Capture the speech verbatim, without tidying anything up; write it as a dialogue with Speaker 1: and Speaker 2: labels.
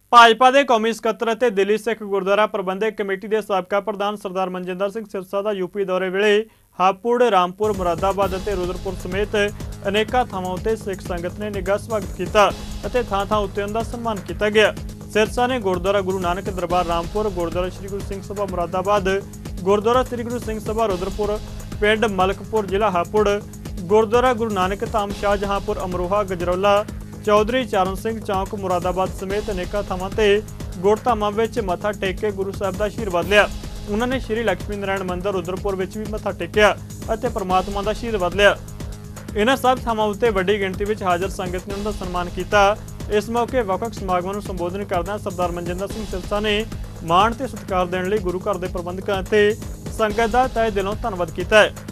Speaker 1: भाजपा के कौमी ਸਕੱਤਰ ਅਤੇ दिल्ली सिख गुरुद्वारा प्रबंधक कमेटी के साबका प्रधान सरदार मनजिंदर सिंह सिरसा का यूपी दौरे वेले हापुड़ रामपुर मुरादाबाद और रुद्रपुर समेत अनेकों थावां उत्ते सिख संगत ने निगाह स्वागत किया और थां थां उत्ते उनका सन्मान किया गया। सिरसा ने गुरुद्वारा गुरु नानक दरबार रामपुर, गुरुद्वारा श्री गुरु सिंह सभा मुरादाबाद, गुरुद्वारा श्री गुरु सिंह सभा रुद्रपुर, पिंड मलकपुर जिला हापुड़, गुरुद्वारा गुरु नानक धाम शाहजहांपुर अमरोहा गजरौला, चौधरी चरण सिंह चौक मुरादाबाद समेत अनेकों थावां ते गुरधामां विच मत्था टेक के गुरु साहब का आशीर्वाद लिया। उन्होंने श्री लक्ष्मी नारायण मंदिर रुद्रपुर विच भी मत्था टेकिया और परमात्मा का आशीर्वाद लिया। इन्हां सब थावां उत्ते वड्डी गिणती विच हाज़र संगत ने उनका सन्मान किया। इस मौके वख-वख समागमां नूं संबोधन करदਿਆਂ सरदार मनजिंदर सिंह सिरसा ने माण ते सत्कार देण लई गुरु घर के प्रबंधकां ते संगत का तहे दिलों धन्नवाद किया है।